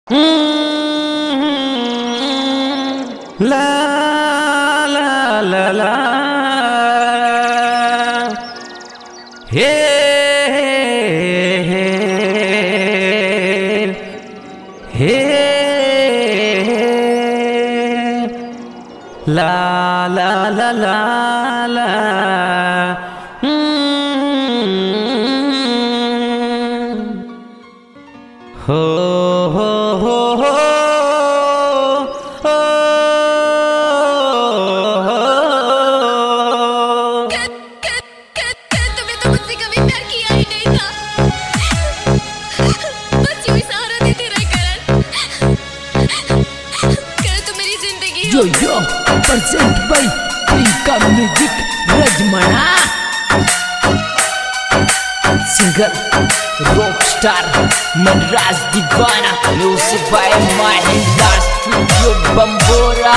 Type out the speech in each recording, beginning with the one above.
ला ला ला ला हे हे हे ला ला ला ला ला हो हो हो हो तुमने तो मुझसे कभी प्यार किया ही नहीं था। बस यूं ही सहारा देते रहे करण। करण तुम मेरी जिंदगी हो। Yo present by Priyanka music Rajmana singer rock star Manraj Deewana music by Mahindra studio Bambora.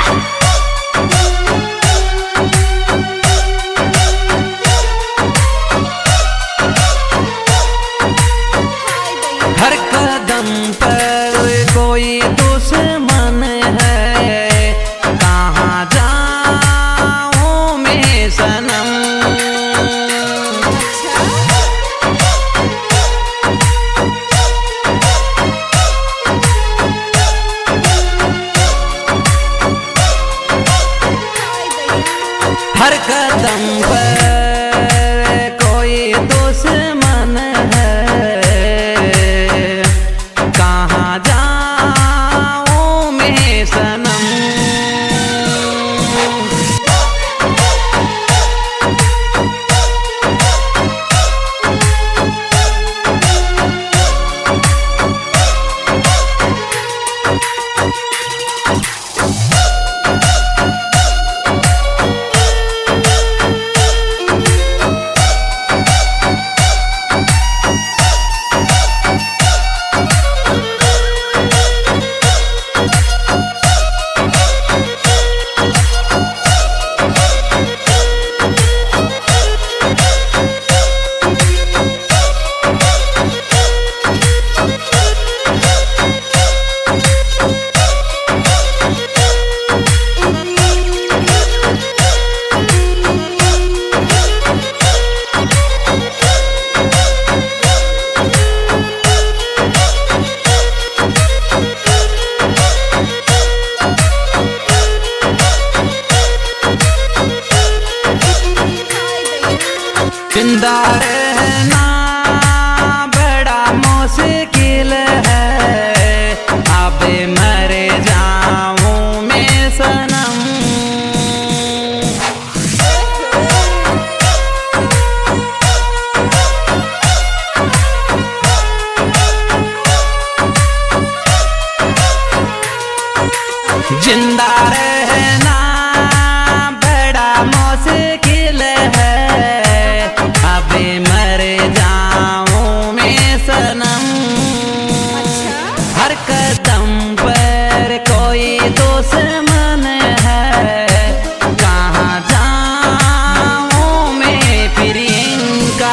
हर कदम पर कोई दुश्मन है, कहाँ जाऊं मैं सनम। हर कदम पर कोई दुश्मन है, कहाँ जाऊं मैं सनम। जिंदा रहना बड़ा मुश्किल है, अब मर जाऊं मैं सनम। जिंदा रहना बड़ा मुश्किल है, अब मर जाऊं मैं सनम। हर कदम पर कोई दुश्मन है, कहाँ जाऊं मैं Priyanka.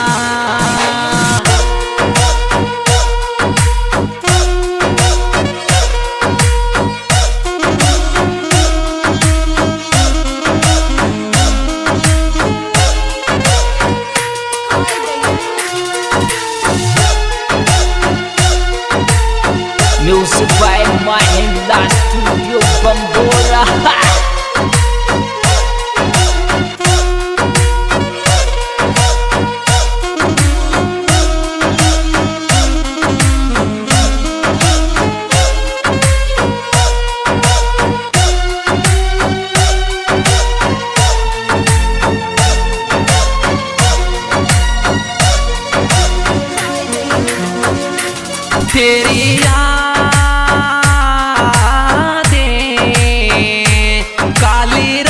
Music by Mahindra studio Bambora. तेरी काली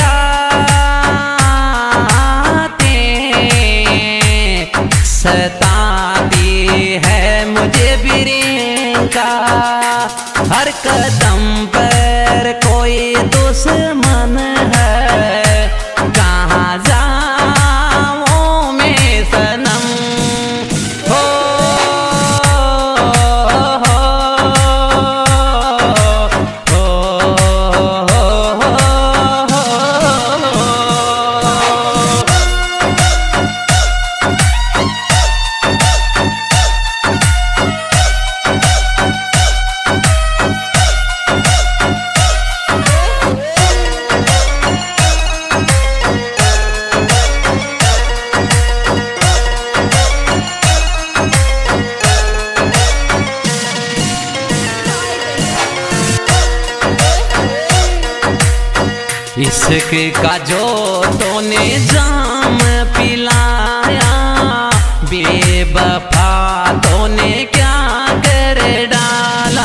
रातें सताती है मुझे प्रियंका। हर कदम पर कोई दुश्मन है, कहाँ जाऊं मैं सनम। हो इश्क का जो तूने जाम पिलाया, बेवफा तूने क्या कर डाला।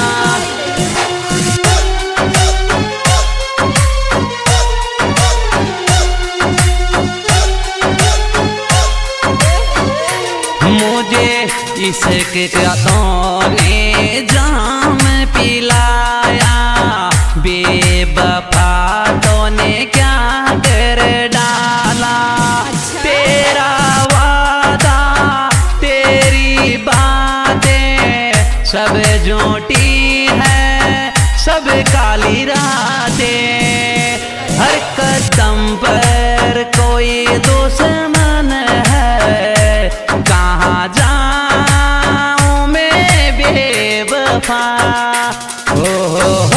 मुझे इश्क का तूने जाम पिलाया, बेवफा तूने क्या कर डाला। तेरा वादा तेरी बातें सब झूठी है, सब काली रातें। हर कदम पर कोई दुश्मन है, कहाँ जाऊं मैं बेवफा। हो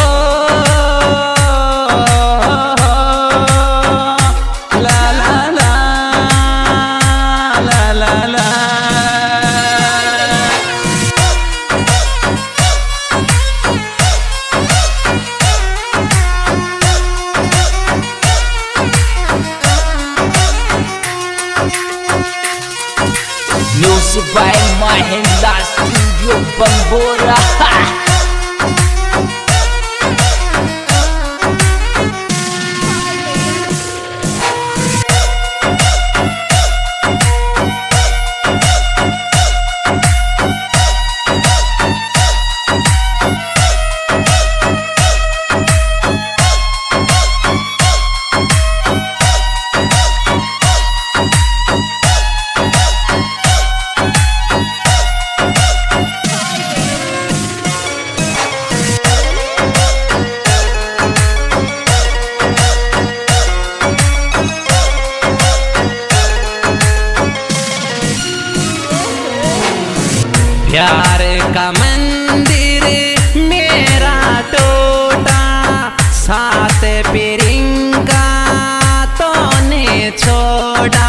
ला ला ला ला ला ला। Music by Mahindra Studio Bambora. प्यार का मंदिर मेरा टूटा, साथ पिरिंगा तूने छोड़ा।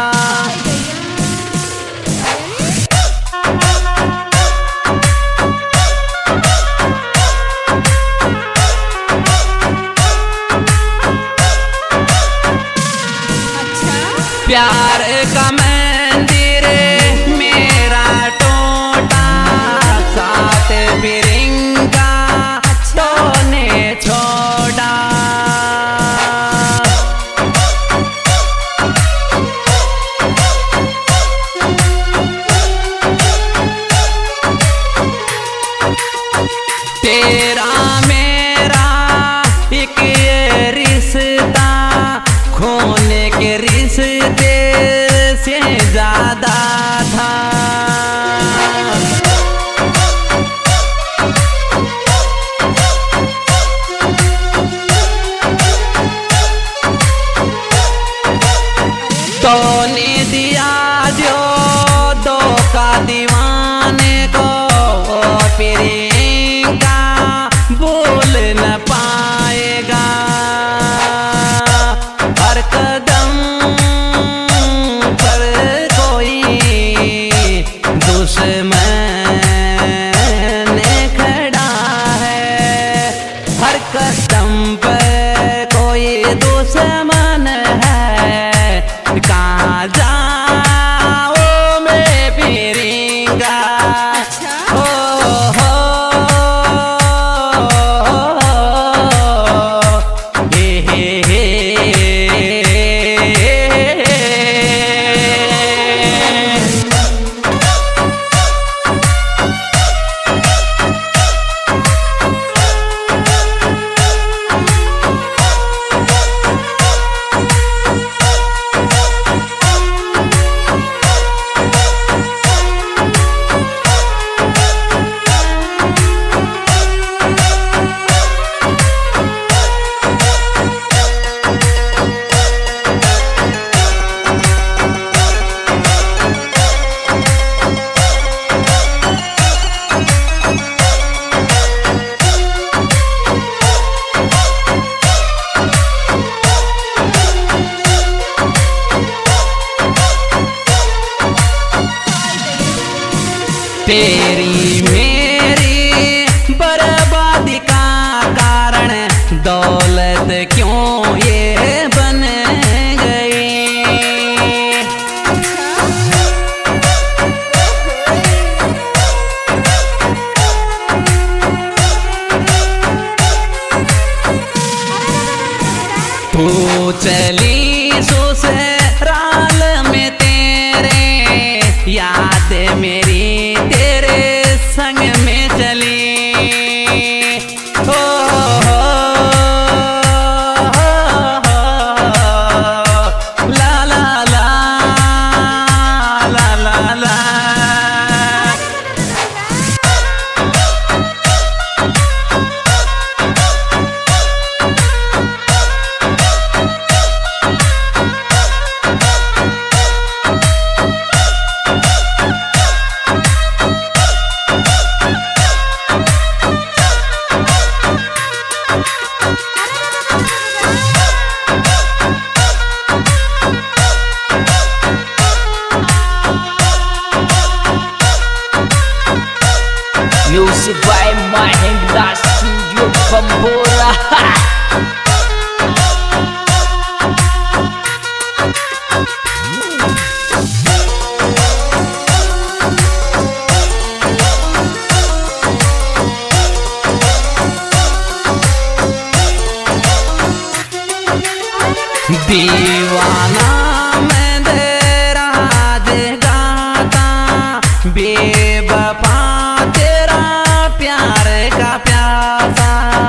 प्यार का मंदिर मेरा टूटा, साथ पिरिंगा तूने छोड़ा। तेरा मेरा एक ये रिश्ता, खून के रिश्ते से ज्यादा था। तूने दिया जो धोखा दीवाने को, प्रियंका बुरा चली ससुराल में तेरे, याद मेरी तेरे संग में चली। Music by Mahindra Studio Bambora. दीवाना मैं तेरा गाता, बेवफा तेरा प्यार का प्यासा।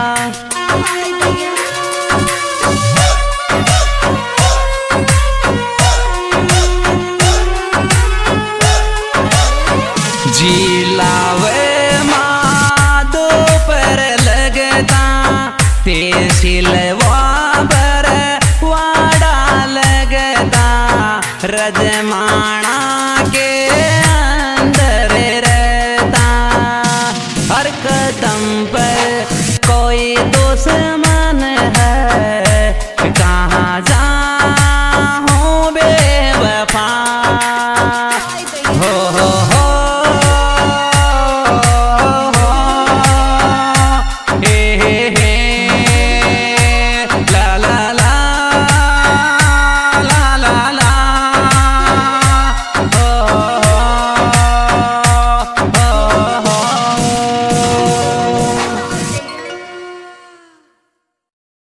जिलावे मादो पर लगता, तेसिलवा पर वाड़ा लगता, रजमाना के अंदर रहता। हर कदम पर कोई दुश्मन है, कहाँ जा